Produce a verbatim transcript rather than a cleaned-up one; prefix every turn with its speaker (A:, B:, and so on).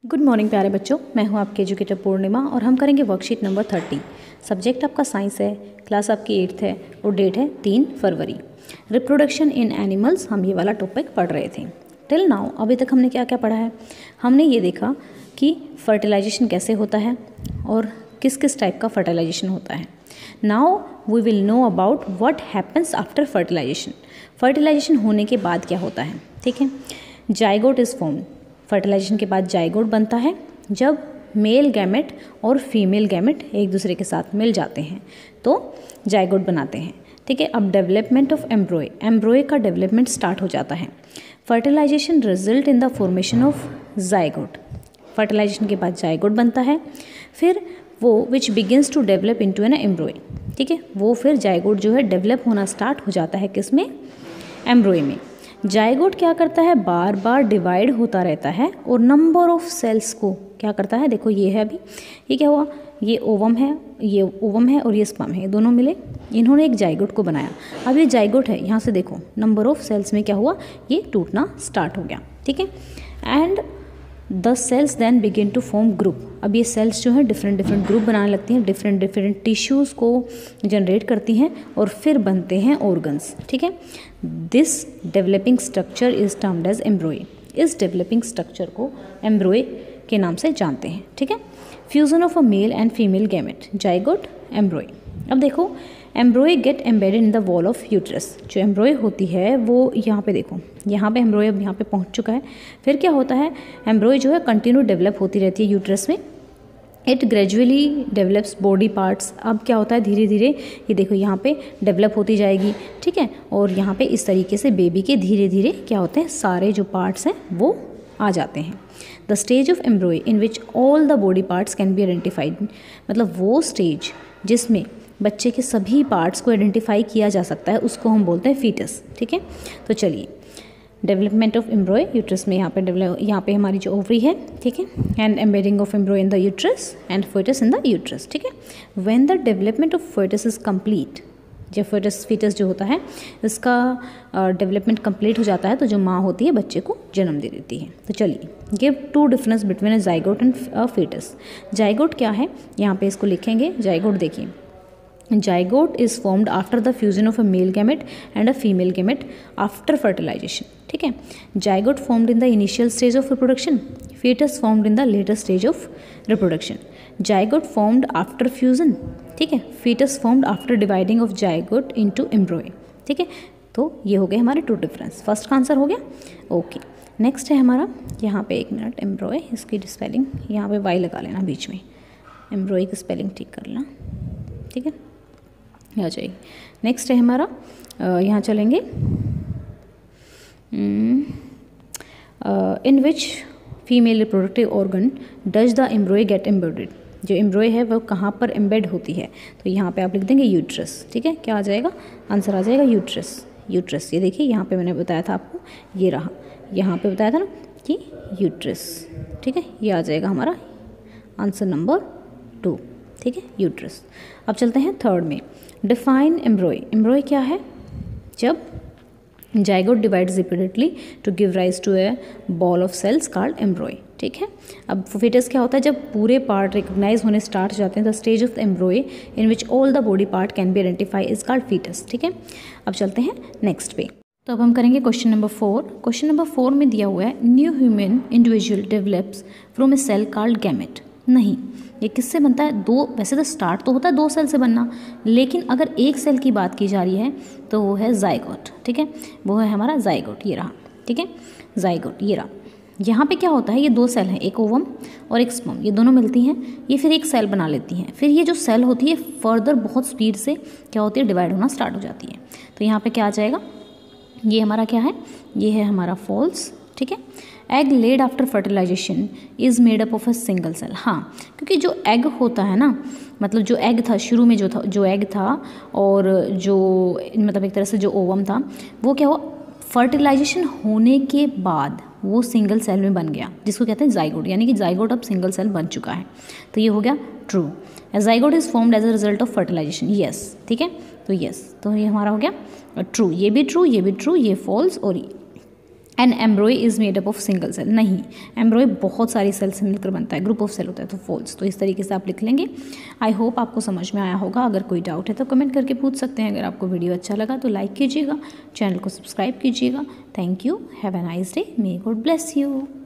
A: Good morning प्यारे बच्चों, मैं हूं आपके एजुकेटर पूर्णिमा और हम करेंगे वर्कशीट नंबर थर्टी। सब्जेक्ट आपका साइंस है, क्लास आपकी एट्थ है और डेट है तीन फरवरी। रिप्रोडक्शन इन एनिमल्स, हम ये वाला टॉपिक पढ़ रहे थे। टिल नाउ अभी तक हमने क्या क्या पढ़ा है? हमने ये देखा कि फर्टिलाइजेशन कैसे होता है और किस किस टाइप का फर्टिलाइजेशन होता है। Now we will know about what happens after fertilisation. Fertilisation होने के बाद क्या होता है, ठीक है। जाइगोट इज फॉर्म्ड, फर्टिलाइजेशन के बाद जाइगोट बनता है जब मेल गैमेट और फीमेल गैमेट एक दूसरे के साथ मिल जाते हैं तो जाइगोट बनाते हैं, ठीक है। अब डेवलपमेंट ऑफ एम्ब्रोए, एम्ब्रोए का डेवलपमेंट स्टार्ट हो जाता है। Fertilisation result in the formation of zygote, fertilisation के बाद जाइगोट बनता है, फिर वो which begins to develop into an embryo, ठीक है। वो फिर जाइगोट जो है डेवलप होना स्टार्ट हो जाता है किसमें? एम्ब्रोए में। जाइगोट क्या करता है? बार बार डिवाइड होता रहता है और नंबर ऑफ सेल्स को क्या करता है? देखो ये है, अभी ये क्या हुआ, ये ओवम है, ये ओवम है और ये स्पर्म है, दोनों मिले इन्होंने एक जाइगोट को बनाया। अब ये जाइगोट है, यहाँ से देखो नंबर ऑफ सेल्स में क्या हुआ, ये टूटना स्टार्ट हो गया, ठीक है। And the cells then begin to form group. अब ये सेल्स जो है डिफरेंट डिफरेंट ग्रुप बनाने लगती हैं, डिफरेंट डिफरेंट टिश्यूज़ को जनरेट करती हैं और फिर बनते हैं ऑर्गन्स, ठीक है। This developing structure is termed as embryo. इस डेवलपिंग स्ट्रक्चर को एम्ब्रोए के नाम से जानते हैं, ठीक है। Fusion of a male and female gamete, zygote embryo. अब देखो embryo get embedded in the wall of uterus. जो एम्ब्रोए होती है वो यहाँ पे देखो, यहाँ पे एम्ब्रोए अब यहाँ पे पहुँच चुका है। फिर क्या होता है, एम्ब्रोए जो है कंटिन्यू डेवलप होती रहती है यूट्रस में। It gradually develops body parts. अब क्या होता है, धीरे धीरे ये देखो यहाँ पे डेवलप होती जाएगी, ठीक है। और यहाँ पे इस तरीके से बेबी के धीरे धीरे क्या होते हैं, सारे जो पार्ट्स हैं वो आ जाते हैं। The stage of embryo in which all the body parts can be identified, मतलब वो स्टेज जिसमें बच्चे के सभी पार्ट्स को आइडेंटिफाई किया जा सकता है उसको हम बोलते हैं फीटस, ठीक है। तो चलिए, डेवलपमेंट ऑफ एम्ब्रोए यूट्रस में यहाँ पे डेवलप, यहाँ पे हमारी जो ओवरी है, ठीक है, and embedding of embryo in the uterus and foetus in the uterus, ठीक है। When the development of foetus is complete, जब फोइटस फीटस जो होता है इसका डेवलपमेंट uh, कंप्लीट हो जाता है तो जो माँ होती है बच्चे को जन्म दे देती है। तो चलिए, give two difference between a zygote and foetus. Zygote क्या है, यहाँ पे इसको लिखेंगे। जाइगोट देखिए, zygote is formed after the fusion of a male gamete and a female gamete after fertilisation, ठीक है। Zygote formed in the initial stage of reproduction, foetus formed in the later stage of reproduction. Zygote formed after fusion, ठीक है, foetus formed after dividing of zygote into embryo, ठीक है। तो ये हो गए हमारे टू डिफरेंस। फर्स्ट का आंसर हो गया, ओके। नेक्स्ट है हमारा, यहाँ पे एक मिनट, एम्ब्रोए, इसकी स्पेलिंग यहाँ पे वाई लगा लेना बीच में, एम्ब्रोए की स्पेलिंग ठीक कर लेना, ठीक है, आ जाएगी। नेक्स्ट है हमारा, यहाँ चलेंगे, in which female reproductive organ does the embryo get embedded. जो एम्ब्रोए है वो कहाँ पर एम्बेड होती है, तो यहाँ पे आप लिख देंगे यूट्रस, ठीक है। क्या आ जाएगा, आंसर आ जाएगा यूट्रस। यूट्रस, ये देखिए यहाँ पे मैंने बताया था आपको, ये रहा, यहाँ पे बताया था ना कि यूट्रस, ठीक है। ये आ जाएगा हमारा आंसर नंबर टू, ठीक है, यूट्रस। अब चलते हैं थर्ड में, डिफाइन एम्ब्रोए। एम्ब्रोए क्या है, जब zygote divides repeatedly to give rise to a ball of cells called embryo, ठीक है। अब फीटस क्या होता है, जब पूरे पार्ट रिकॉग्नाइज होने स्टार्ट हो जाते हैं, the stage of embryo in which all the body part can be identify is called foetus, ठीक है। अब चलते हैं नेक्स्ट पे, तो अब हम करेंगे question number four. Question number four में दिया हुआ है, new human individual develops from a cell called gamete. नहीं, ये किससे बनता है, दो, वैसे तो स्टार्ट तो होता है दो सेल से बनना, लेकिन अगर एक सेल की बात की जा रही है तो वो है जाइगोट, ठीक है। वो है हमारा जाइगोट, ये रहा, ठीक है, जाइगोट ये रहा। यहाँ पे क्या होता है, ये दो सेल हैं, एक ओवम और एक स्पर्म, ये दोनों मिलती हैं, ये फिर एक सेल बना लेती हैं। फिर ये जो सेल होती है फर्दर बहुत स्पीड से क्या होती है, डिवाइड होना स्टार्ट हो जाती है। तो यहाँ पे क्या आ जाएगा, ये हमारा क्या है, ये है हमारा फॉल्स, ठीक है। Egg laid after fertilisation is made up of a single cell. हाँ, क्योंकि जो एग होता है ना, मतलब जो एग था शुरू में, जो था जो एग था और जो मतलब एक तरह से जो ओवम था, वो क्या हुआ, फर्टिलाइजेशन होने के बाद वो सिंगल सेल में बन गया, जिसको कहते हैं जाइगोट, यानी कि जाइगोट अब सिंगल सेल बन चुका है। तो ये हो गया true. Zygote is formed as a result of fertilisation, yes, ठीक है। तो यस, तो ये हमारा हो गया ट्रू, ये भी ट्रू, ये भी ट्रू, ये फॉल्स और an embryo is made up of single cell, नहीं, एम्ब्रॉय बहुत सारी सेल से मिलकर बनता है, ग्रुप ऑफ सेल होता है, तो फॉल्स। तो इस तरीके से आप लिख लेंगे। आई होप आपको समझ में आया होगा। अगर कोई डाउट है तो कमेंट करके पूछ सकते हैं। अगर आपको वीडियो अच्छा लगा तो लाइक कीजिएगा, चैनल को सब्सक्राइब कीजिएगा। Thank you, have a nice day, may God bless you.